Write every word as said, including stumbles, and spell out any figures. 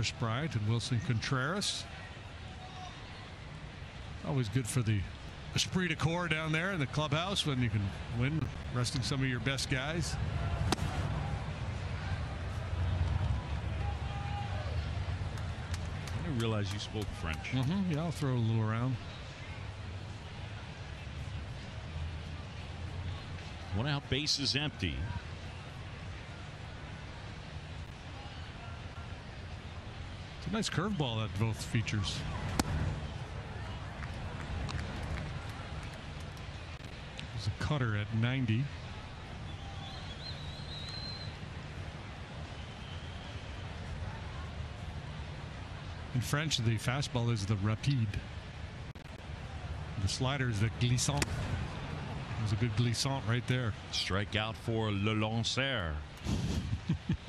Chris Bryant and Wilson Contreras. Always good for the esprit de corps down there in the clubhouse when you can win, resting some of your best guys. I didn't realize you spoke French. Mm-hmm. Yeah, I'll throw a little around. One out, base is empty. It's a nice curveball that both features. There's a cutter at ninety. In French, the fastball is the rapide. The slider is the glissant. There's a good glissant right there. Strikeout for Le Lanceur.